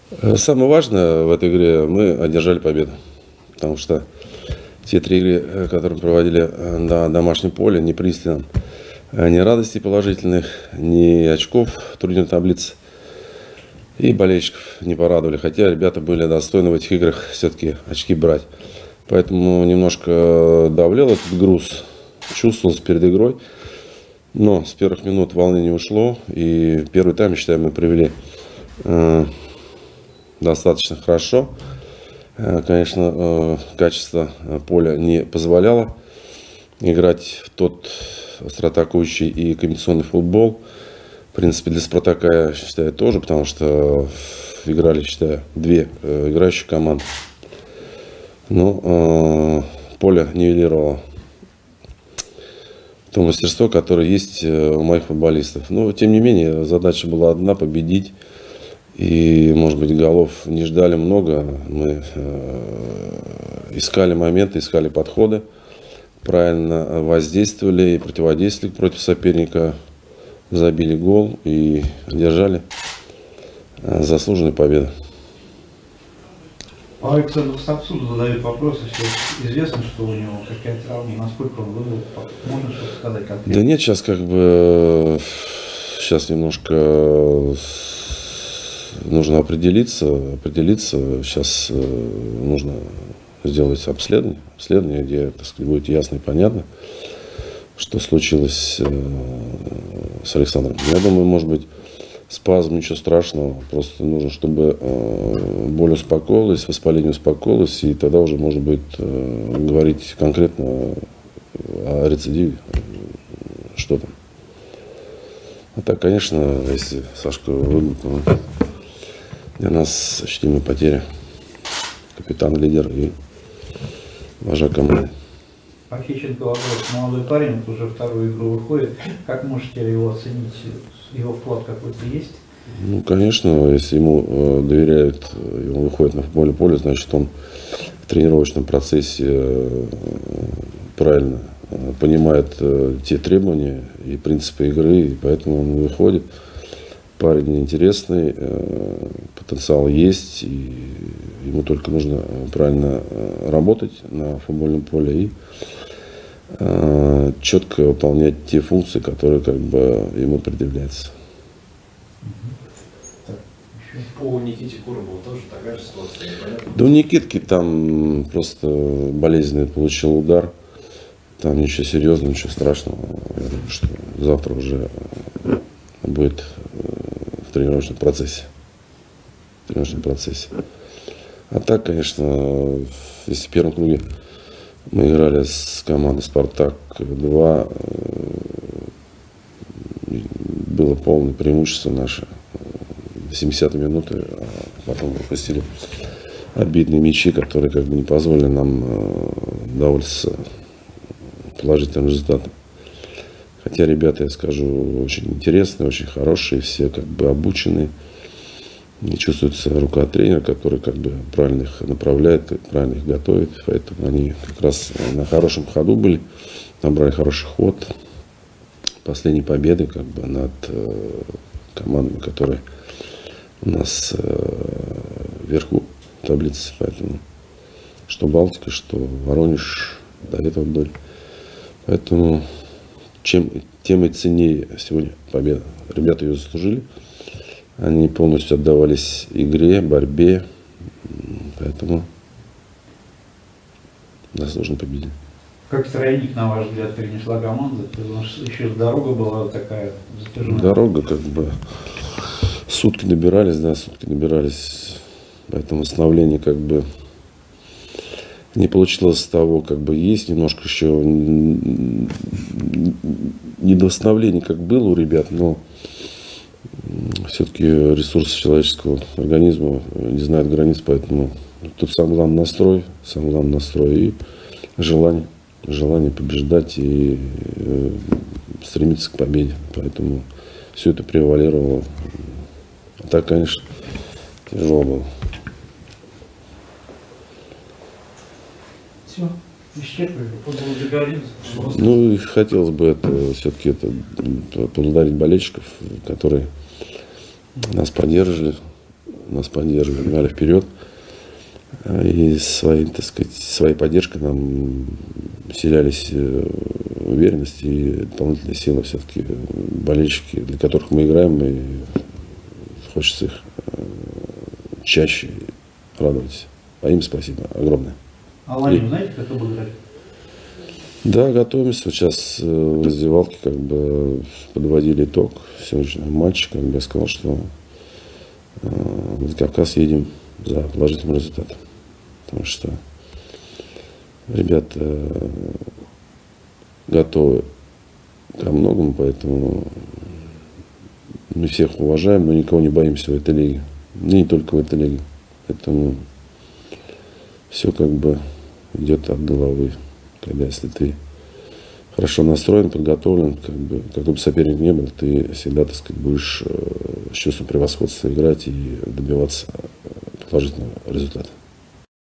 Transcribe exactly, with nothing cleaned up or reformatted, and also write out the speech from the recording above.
Самое важное в этой игре — мы одержали победу. Потому что те три игры, которые мы проводили на домашнем поле, не принесли нам ни радости положительных, ни очков в турнирной таблице. И болельщиков не порадовали. Хотя ребята были достойны в этих играх все-таки очки брать. Поэтому немножко давлел этот груз. Чувствовался перед игрой. Но с первых минут волнение ушло. И первый тайм, считаю, мы провели э, достаточно хорошо. Э, конечно, э, качество поля не позволяло играть в тот остроатакующий и комбинационный футбол. В принципе, для Спартака, я считаю, тоже, потому что играли, считаю, две э, играющие команды. Но э, поле нивелировало то мастерство, которое есть у моих футболистов. Но, тем не менее, задача была одна — победить. И, может быть, голов не ждали много. Мы э, искали моменты, искали подходы, правильно воздействовали и противодействовали против соперника. Забили гол и одержали заслуженную победу. По Александру Сапсуду задают вопросы. Сейчас известно, что у него какая травма, насколько он вывел. Можно что-то сказать конкретно? Да нет, сейчас как бы сейчас немножко нужно определиться, определиться. Сейчас нужно сделать обследование, обследование, где, так сказать, будет ясно и понятно, что случилось с Александром. Я думаю, может быть, спазм, ничего страшного. Просто нужно, чтобы боль успокоилась, воспаление успокоилось, и тогда уже можно будет говорить конкретно о рецидиве, что там. А так, конечно, если Сашка выбыл, то для нас ощутимая потеря. Капитан, лидер и вожак команды. Пахиченко вопрос. Молодой парень, уже вторую игру выходит. Как можете его оценить? Его вклад какой-то есть? Ну, конечно, если ему э, доверяют, и он выходит на футбольное поле, значит, он в тренировочном процессе э, правильно э, понимает э, те требования и принципы игры, и поэтому он выходит. Парень интересный, э, потенциал есть, и ему только нужно правильно э, работать на футбольном поле и э, четко выполнять те функции, которые как бы ему предъявляются. По Никите Курову тоже такая же ситуация? Да у Никитки там просто болезненный получил удар. Там ничего серьезного, ничего страшного. Я думаю, что завтра уже будет в тренировочном процессе. В тренировочном процессе. А так, конечно, если в первом круге мы играли с командой «Спартак-два», было полное преимущество наше. До семидесятой минуты, а потом выпустили обидные мячи, которые как бы не позволили нам довольствоваться положительным результатом. Хотя ребята, я скажу, очень интересные, очень хорошие, все как бы обученные. И чувствуется рука тренера, который как бы правильно их направляет, правильно их готовит. Поэтому они как раз на хорошем ходу были, набрали хороший ход. Последней победы как бы над э, командами, которые у нас э, вверху таблицы. Поэтому что Балтика, что Воронеж до этого вдоль. Поэтому чем, тем и ценнее сегодня победа. Ребята ее заслужили. Они полностью отдавались игре, борьбе. Поэтому заслуженно победили. Как тройник, на ваш взгляд, перенесла команда? Потому что еще дорога была такая затяжная. Дорога как бы сутки добирались, да, сутки добирались. Поэтому восстановление как бы не получилось того, как бы есть. Немножко еще недовосстановление как было у ребят, но все-таки ресурсы человеческого организма не знают границ, поэтому тут самый главный настрой, самый главный настрой и желание, желание побеждать и э, стремиться к победе. Поэтому все это превалировало. А так, конечно, тяжело было. Все, исчерпали, футбол договорились. Ну, и хотелось бы это все-таки это поблагодарить болельщиков, которые нас поддерживали нас поддерживали, гнали вперед. И своей, так сказать, своей поддержкой нам вселялись уверенность и дополнительные силы. Все-таки болельщики, для которых мы играем, и хочется их чаще радовать. А им спасибо огромное. А Аланию и... знаете, как обыграть? Да, готовимся. Вот сейчас в раздевалке как бы подводили итог сегодняшнего матча. Как бы я сказал, что в Владикавказ едем за положительным результатом. Потому что ребята готовы ко многому, поэтому мы всех уважаем, но никого не боимся в этой лиге. Не только в этой лиге. Поэтому все как бы идет от головы. Когда если ты хорошо настроен, подготовлен, как бы, какой бы соперник ни был, ты всегда, так сказать, будешь с чувством превосходства играть и добиваться положительного результата.